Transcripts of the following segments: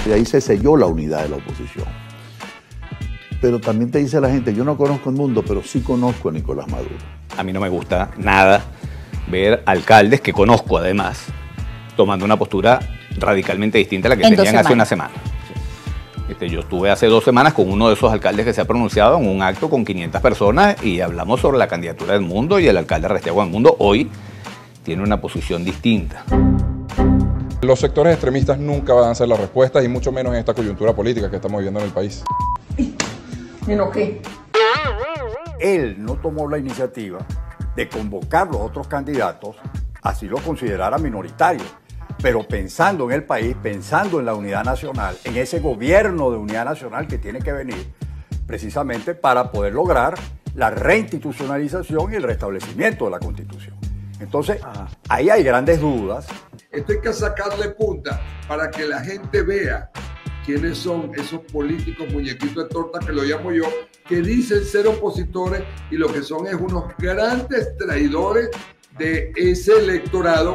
y ahí se selló la unidad de la oposición. Pero también te dice la gente, yo no conozco el mundo, pero sí conozco a Nicolás Maduro. A mí no me gusta nada ver alcaldes que conozco además tomando una postura radicalmente distinta a la que tenían hace una semana. Yo estuve hace 2 semanas con uno de esos alcaldes que se ha pronunciado en un acto con 500 personas y hablamos sobre la candidatura del Mundo, y el alcalde Restiago del Mundo hoy tiene una posición distinta. Los sectores extremistas nunca van a ser la respuesta, y mucho menos en esta coyuntura política que estamos viviendo en el país. ¿Me enojé? Él no tomó la iniciativa de convocar los otros candidatos, así lo considerara minoritario, pero pensando en el país, pensando en la unidad nacional, en ese gobierno de unidad nacional que tiene que venir precisamente para poder lograr la reinstitucionalización y el restablecimiento de la Constitución. Entonces, ahí hay grandes dudas. Esto hay que sacarle punta para que la gente vea quiénes son esos políticos muñequitos de torta, que lo llamo yo, que dicen ser opositores y lo que son es unos grandes traidores de ese electorado.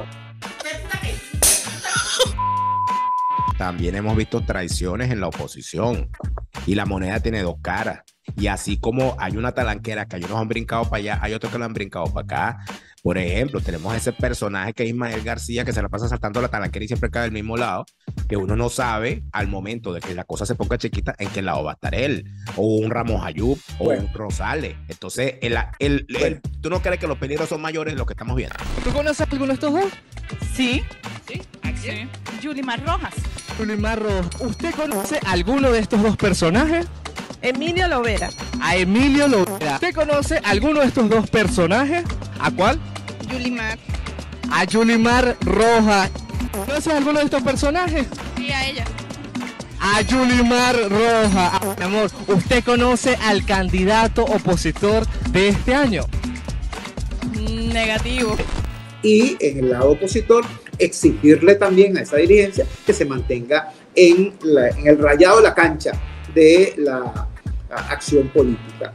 También hemos visto traiciones en la oposición, y la moneda tiene 2 caras. Y así como hay una talanquera que hay unos han brincado para allá, hay otros que lo han brincado para acá. Por ejemplo, tenemos ese personaje que es Ismael García, que se la pasa saltando la talanquera y siempre cae del mismo lado, que uno no sabe al momento de que la cosa se ponga chiquita en qué lado va a estar él, o un Ramos Ayub, o un Rosales. Entonces, ¿tú no crees que los peligros son mayores de lo que estamos viendo? ¿Tú conoces alguno de estos dos? Sí. ¿Sí? ¿A quién? Sí. Yulimar Rojas. Yulimar Rojas. ¿Usted conoce alguno de estos dos personajes? Emilio Lovera. A Emilio Lovera. ¿Usted conoce alguno de estos dos personajes? ¿A cuál? Yulimar. A Yulimar Rojas. ¿Conoces alguno de estos personajes? Sí, a ella. A Yulimar Rojas. Mi amor, ¿usted conoce al candidato opositor de este año? Negativo. Y en el lado opositor, exigirle también a esa dirigencia que se mantenga en el rayado de la cancha de la acción política.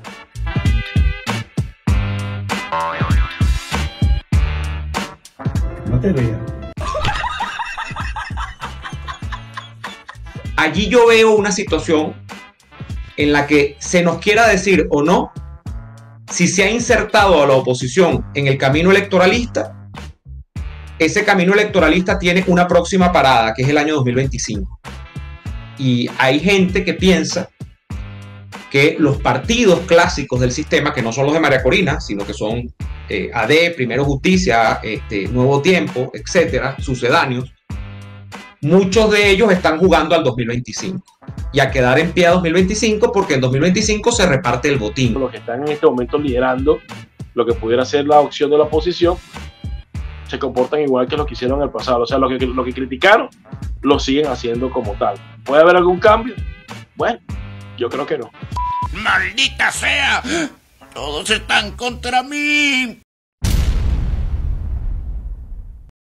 No te rías. Allí yo veo una situación en la que se nos quiera decir o no si se ha insertado a la oposición en el camino electoralista. Ese camino electoralista tiene una próxima parada, que es el año 2025. Y hay gente que piensa que los partidos clásicos del sistema, que no son los de María Corina, sino que son AD, Primero Justicia, Nuevo Tiempo, etcétera, sucedáneos, muchos de ellos están jugando al 2025 y a quedar en pie a 2025, porque en 2025 se reparte el botín. Los que están en este momento liderando lo que pudiera ser la opción de la oposición se comportan igual que los que hicieron en el pasado. O sea, lo que criticaron lo siguen haciendo como tal. ¿Puede haber algún cambio? Bueno, yo creo que no. ¡Maldita sea! ¡Todos están contra mí!